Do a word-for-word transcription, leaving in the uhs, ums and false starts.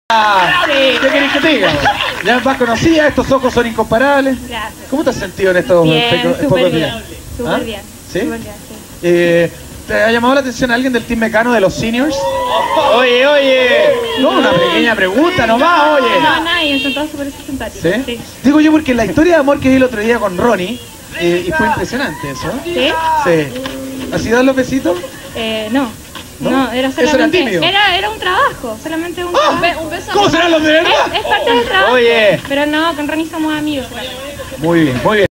Sí. ¿Qué querés que te diga? Ya más conocida, estos ojos son incomparables. Gracias. ¿Cómo te has sentido en estos Bien, pocos súper días? bien. Súper ¿Ah? bien. ¿Sí? Súper bien, sí. Eh, ¿Te ha llamado la atención alguien del Team Mecano de los seniors? Oye, oye. No, una pequeña pregunta nomás, oye. No, nadie, son todos súper simpáticos. ¿Sí? Sí. Digo yo porque la historia de amor que vi el otro día con Ronnie, eh, y fue impresionante eso. ¿Sí? Sí. ¿Has ido a dar los besitos? Eh, no. ¿No? No, era Eso era solamente. tímido. Era, era un trabajo, solamente un, ¡Ah! un be- un beso. ¿Cómo serán los de verdad? Es, es parte del trabajo. Oye. Pero no, con Ronnie somos amigos. Muy bien, muy bien.